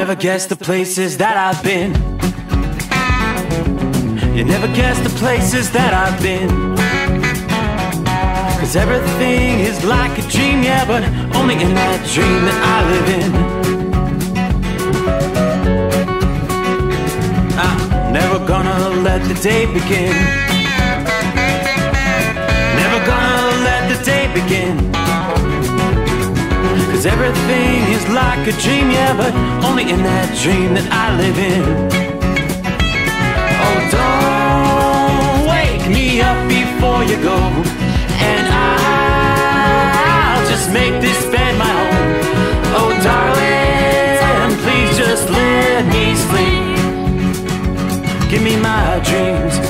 never guess the places that I've been. You never guess the places that I've been. 'Cause everything is like a dream, yeah, but only in that dream that I live in. I'm never gonna let the day begin. Never gonna let the day begin. 'Cause everything is like a dream, yeah, but only in that dream that I live in. Oh, don't wake me up before you go, and I'll just make this bed my home. Oh, darling, please just let me sleep. Give me my dreams.